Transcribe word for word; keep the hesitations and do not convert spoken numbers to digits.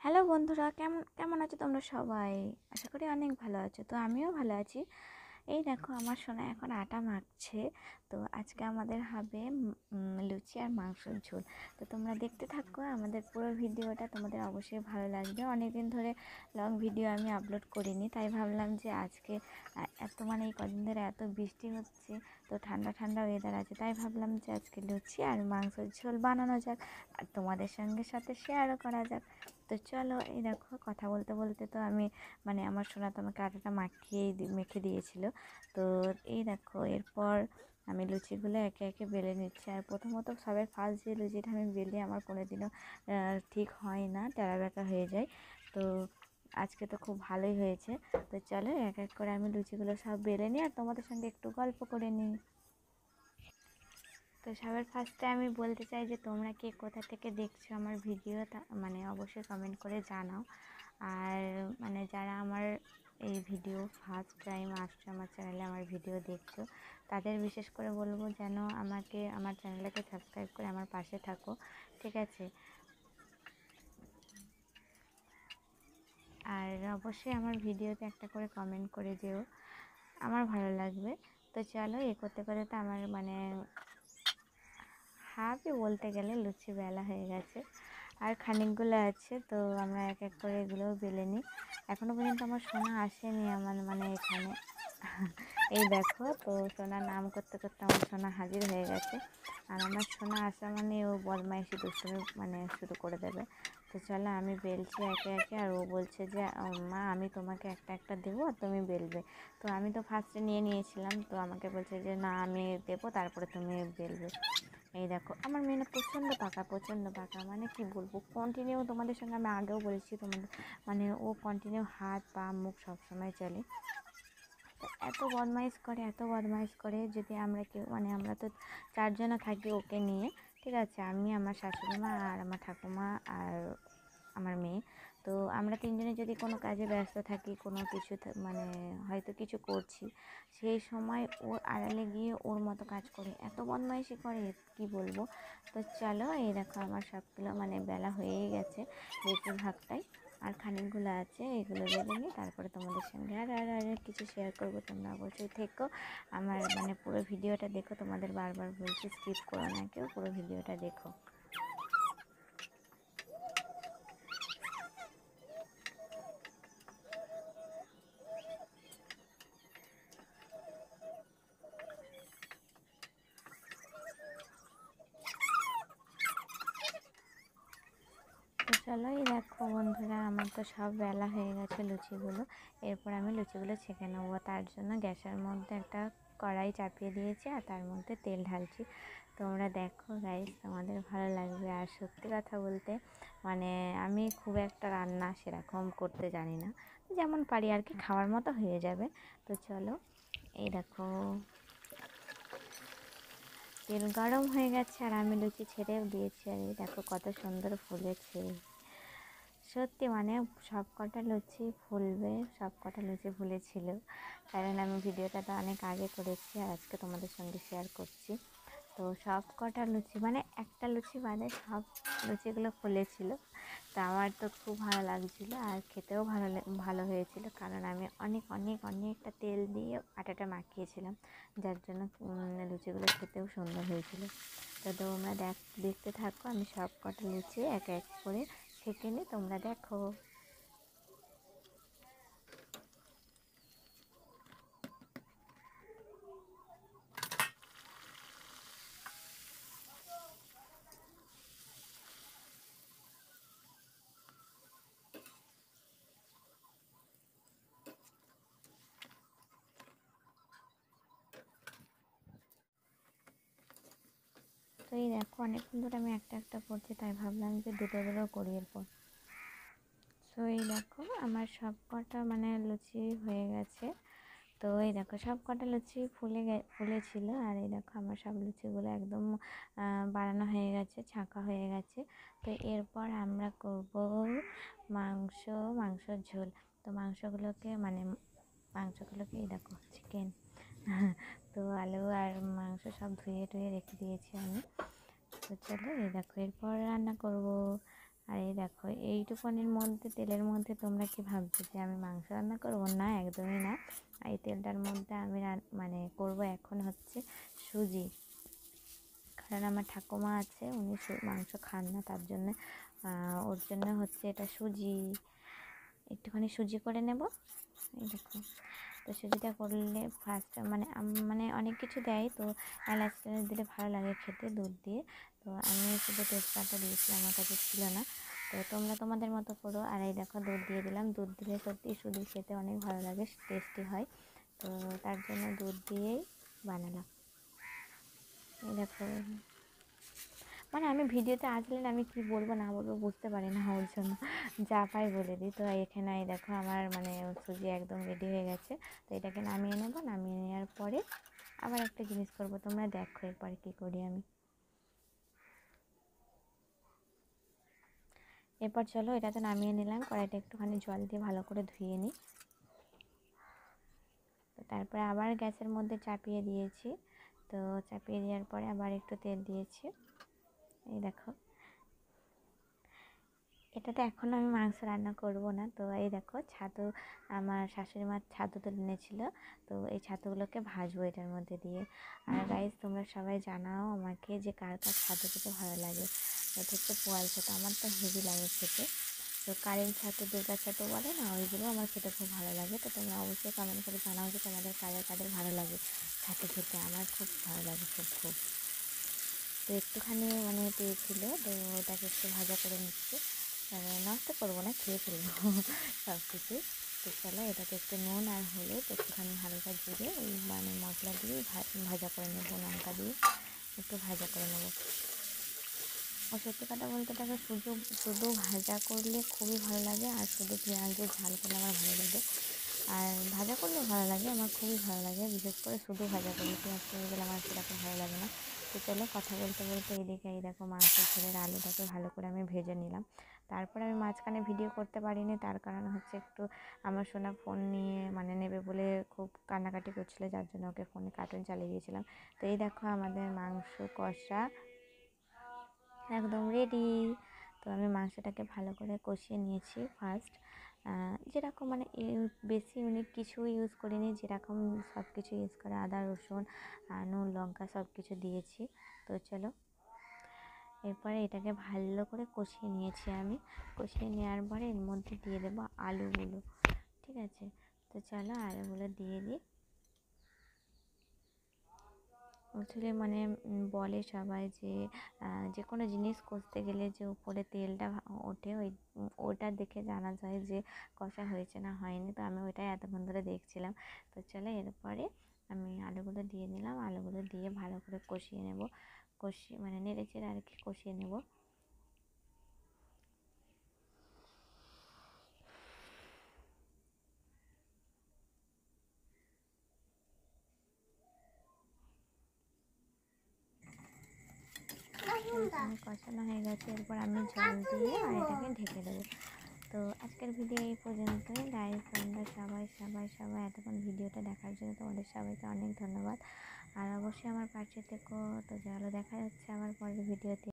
Hello বন্ধুরা, কেমন কেমন আছো তোমরা সবাই? আশা করি অনেক ভালো আছো। তো আমিও ভালো আছি। এই দেখো আমার সোনা এখন আটা মাখছে। তো আজকে আমাদের হবে উম, লুচি আর মাংসের ঝোল। তো তোমরা দেখতে থাকো আমাদের পুরো ভিডিওটা, তোমাদের অবশ্যই ভালো লাগবে। অনেকদিন ধরে লং ভিডিও আমি আপলোড করিনি, তাই ভাবলাম যে আজকে আহ, এত মানে এই কদিন ধরে এত বৃষ্টি হচ্ছে, তো ঠান্ডা ঠান্ডা ওয়েদার আছে, তাই ভাবলাম যে আজকে লুচি আর মাংসের ঝোল বানানো যাক আর তোমাদের সঙ্গে সাথে শেয়ারও করা যাক। তো চলো, এই দেখো কথা বলতে বলতে তো আমি মানে আমার সোনা তো আমাকে আটাটা মাখিয়ে মেখে দিয়েছিল। তো এই দেখো এরপর আমি লুচিগুলো একে একে বেলে নিচ্ছি। আর প্রথমত সবার ফার্স্ট যে লুচিটা আমি বেলি আমার কোনোদিনও ঠিক হয় না, টেরা বেঁকা হয়ে যায়। তো আজকে তো খুব ভালোই হয়েছে। তো চলো এক এক করে আমি লুচিগুলো সব বেলে নিই আর তোমাদের সঙ্গে একটু গল্প করে নিই। তো সবার ফার্স্টে আমি বলতে চাই যে তোমরা কে কোথা থেকে দেখছো আমার ভিডিও, মানে অবশ্যই কমেন্ট করে জানাও। আর মানে যারা আমার এই ভিডিও ফার্স্ট টাইম আসছে আমার চ্যানেলে আমার ভিডিও দেখছো, তাদের বিশেষ করে বলবো যেন আমাকে আমার চ্যানেলটাকে সাবস্ক্রাইব করে আমার পাশে থাকো, ঠিক আছে? আর অবশ্যই আমার ভিডিওতে একটা করে কমেন্ট করে যেও, আমার ভালো লাগবে। তো চলো এ করতে করতে তো আমার মানে হাফই বলতে গেলে লুচি বেলা হয়ে গেছে, আর খানিকগুলো আছে। তো আমরা এক এক করে এগুলোও বেলে নিই। এখনও পর্যন্ত আমার সোনা আসেনি আমার মানে এখানে। এই দেখো, তো সোনার নাম করতে করতে আমার সোনা হাজির হয়ে গেছে। আর আমার সোনা আসা মানে ও বদমাইশি দুষ্টুমি মানে শুরু করে দেবে। তো চলো আমি বেলছি একে একে, আর ও বলছে যে মা আমি তোমাকে একটা একটা দেবো আর তুমি বেলবে। তো আমি তো ফার্স্টে নিয়ে নিয়েছিলাম, তো আমাকে বলছে যে না আমি দেবো তারপরে তুমি বেলবে। এই দেখো আমার মেয়ে না প্রচণ্ড পাকা, প্রচণ্ড পাকা, মানে কি বলবো, কন্টিনিউ তোমাদের সঙ্গে আমি আগেও বলেছি তোমাদের, মানে ও কন্টিনিউ হাত পা মুখ সবসময় চলে। তো এত বদমাইশ করে, এত বদমাইশ করে, যদি আমরা কেউ মানে আমরা তো চারজনে থাকি ওকে নিয়ে, ঠিক আছে? আমি, আমার শাশুড়ি মা আর আমার ঠাকুমা আর আমার মেয়ে। তো আমরা তিনজনে যদি কোনো কাজে ব্যস্ত থাকি, কোনো কিছু মানে হয়তো কিছু করছি, সেই সময় ওর আড়ালে গিয়ে ওর মতো কাজ করে, এত বদমাইশি করে কি বলবো। তো চলো এই দেখো আমার সবগুলো মানে বেলা হয়েই গেছে বেশিরভাগটাই, আর খানিকগুলো আছে, এগুলো বেলে নিই তারপরে তোমাদের সঙ্গে আর আর আর কিছু শেয়ার করবো। তোমরা অবশ্যই থেকো, আমার মানে পুরো ভিডিওটা দেখো, তোমাদের বারবার বলছি স্কিপ করো না কেউ, পুরো ভিডিওটা দেখো। তো চলো এই দেখো বন্ধুরা, আমার তো সব বেলা হয়ে গেছে লুচিগুলো। এরপর আমি লুচিগুলো ছেঁকে নেবো, তার জন্য গ্যাসের মধ্যে একটা কড়াই চাপিয়ে দিয়েছি আর তার মধ্যে তেল ঢালছি। তোমরা দেখো গাইস, তোমাদের ভালো লাগবে। আর সত্যি কথা বলতে মানে আমি খুব একটা রান্না সেরকম করতে জানি না, যেমন পারি আর কি, খাওয়ার মতো হয়ে যাবে। তো চলো এই দেখো তেল গরম হয়ে গেছে আর আমি লুচি ছেড়েও দিয়েছি, আর এই দেখো কত সুন্দর ফুলেছে। সত্যি মানে সব কটা লুচি ফুলবে, সব কটা লুচি ফুলেছিল, কারণ আমি ভিডিওটা তো অনেক আগে করেছি আর আজকে তোমাদের সঙ্গে শেয়ার করছি। তো সব কটা লুচি মানে একটা লুচি বাদে সব লুচিগুলো ফুলেছিল। তো আমার তো খুব ভালো লাগছিলো আর খেতেও ভালো ভালো হয়েছিল, কারণ আমি অনেক অনেক অনেকটা তেল দিয়ে আটাটা মাখিয়েছিলাম, যার জন্য লুচিগুলো খেতেও সুন্দর হয়েছিল। তো তোমরা দেখ দেখতে থাকো, আমি সব কটা লুচি এক এক করে ছেঁকে নিই, তোমরা দেখো। তো এই দেখো অনেকক্ষণ ধরে আমি একটা একটা করছি, তাই ভাবলাম যে দুটো দুটো করি এরপর। তো এই দেখো আমার সব কটা মানে লুচি হয়ে গেছে। তো এই দেখো সব কটা লুচি ফুলে গে ফুলেছিল, আর এই দেখো আমার সব লুচিগুলো একদম বানানো হয়ে গেছে, ছাঁকা হয়ে গেছে। তো এরপর আমরা করব মাংস মাংসর ঝোল। তো মাংসগুলোকে মানে মাংসগুলোকে এই দেখো চিকেন, তো আলু আর মাংস সব ধুয়ে টুয়ে রেখে দিয়েছি আমি। তো চলো এই দেখো এরপর রান্না করব আর এই দেখো এইটুকুনির মধ্যে তেলের মধ্যে তোমরা কি ভাবছো যে আমি মাংস রান্না করবো? না, একদমই না। এই তেলটার মধ্যে আমি মানে করব এখন হচ্ছে সুজি, কারণ আমার ঠাকুমা আছে, উনি মাংস খান না, তার জন্য ওর জন্য হচ্ছে এটা সুজি, একটুখানি সুজি করে নেব। এই দেখো, তো সুজিটা করলে ফার্স্ট মানে মানে অনেক কিছু দেয়, তো এলাচ দিলে ভালো লাগে খেতে দুধ দিয়ে। তো আমি শুধু তেজপাতা দিয়েছিলাম, আমার কাছে ছিল না। তো তোমরা তোমাদের মতো করো। আর এই দেখো দুধ দিয়ে দিলাম। দুধ দিলে সত্যি সুজি খেতে অনেক ভালো লাগে, টেস্টি হয়। তো তার জন্য দুধ দিয়েই বানালাম। এই দেখো, মানে আমি ভিডিওতে আসলে আমি কি বলবো না বলবো বুঝতে পারি না, ওর জন্য যা পাই বলে দিই। তো এখানে দেখো আমার মানে সুজি একদম রেডি হয়ে গেছে। তো এটাকে নামিয়ে নেবো। নামিয়ে নেওয়ার পরে আবার একটা জিনিস করবো, তোমরা দেখো এরপরে কী করি আমি। এরপর চলো এটাতে নামিয়ে নিলাম। কড়াইটা একটুখানি জল দিয়ে ভালো করে ধুয়ে নিই। তো তারপরে আবার গ্যাসের মধ্যে চাপিয়ে দিয়েছি। তো চাপিয়ে দেওয়ার পরে আবার একটু তেল দিয়েছি। এই দেখো, এটাতে এখন আমি মাংস রান্না করব না। তো এই দেখো ছাতু, আমার শাশুড়ি মা ছাতু তুলে এনেছিল, তো এই ছাতুগুলোকে ভাজবো এটার মধ্যে দিয়ে। আর গাইস তোমরা সবাই জানাও আমাকে যে কার কার ছাতু খেতে ভালো লাগে। এটা হচ্ছে পোয়াল ছাতু, আমার তো হেভি লাগে খেতে। তো কারেন্ট ছাতু, দুর্গা ছাতু বলে না, ওইগুলো আমার খেতে খুব ভালো লাগে। তো তোমরা অবশ্যই কমেন্ট করে জানাও যে তোমাদের কাদের কাদের ভালো লাগে ছাতু খেতে। আমার খুব ভালো লাগে, খুব খুব। তো একটুখানি মানে পেয়েছিল, তো ওটাকে একটু ভাজা করে নিচ্ছি। নষ্ট করবো না, খেয়ে ফেলবো সব কিছু। তো চলো এটাকে একটু নুন আর হলুদ, একটুখানি হালকা জিরে, ওই মানে মশলা দিয়ে ভাজা করে নেবো, লঙ্কা দিয়ে একটু ভাজা করে নেবো। আর সত্যি কথা বলতে তাকে শুধু শুধু ভাজা করলে খুবই ভালো লাগে, আর শুধু পেঁয়াজের ঝাল করলে আমার ভালো লাগে। আর ভাজা করলে ভালো লাগে, আমার খুবই ভালো লাগে, বিশেষ করে শুধু ভাজা করলে, পেঁয়াজ করে গেলে আমার সেরকম ভালো লাগে না। তো চলো কথা বলতে বলতে এইদিকে এই দেখো মাংসের ঝোলের আলুটাকে ভালো করে আমি ভেজে নিলাম। তারপরে আমি মাঝখানে ভিডিও করতে পারিনি, তার কারণ হচ্ছে একটু আমার সোনা ফোন নিয়ে মানে নেবে বলে খুব কান্নাকাটি করছিলো, যার জন্য ওকে ফোনে কার্টুন চালিয়ে দিয়েছিলাম। তো এই দেখো আমাদের মাংস কষা একদম রেডি। তো আমি মাংসটাকে ভালো করে কষিয়ে নিয়েছি ফার্স্ট, যেরকম মানে বেশি ইউনিক কিছু ইউজ করিনি, যেরকম সব কিছু ইউজ করে আদা রসুন নুন লঙ্কা সব কিছু দিয়েছি। তো চলো এরপরে এটাকে ভালো করে কষিয়ে নিয়েছি আমি। কষিয়ে নেওয়ার পরে এর মধ্যে দিয়ে দেবো আলুগুলো, ঠিক আছে? তো চলো আলুগুলো দিয়ে দিই। আসলে মানে বলে সবাই যে যে কোনো জিনিস কষতে গেলে যে উপরে তেলটা ওঠে, ওই ওটা দেখে জানা যায় যে কষা হয়েছে না হয়নি। তো আমি ওইটাই এতক্ষণ ধরে দেখছিলাম। তো চলো এরপরে আমি আলুগুলো দিয়ে দিলাম। আলুগুলো দিয়ে ভালো করে কষিয়ে নেব, কষিয়ে মানে নেড়ে চেড়ে আর কি কষিয়ে নেব। কষানো হয়ে গেছে, এরপর আমি জল দিয়ে আর এটাকে ঢেকে দেবো। তো আজকের ভিডিও এই পর্যন্তই গাইস। তোমরা সবাই সবাই সবাই এতক্ষণ ভিডিওটা দেখার জন্য তোমাদের সবাইকে অনেক ধন্যবাদ। আর অবশ্যই আমার পাশে থেকো। তো চলো দেখা যাচ্ছে আমার পরের ভিডিওতে।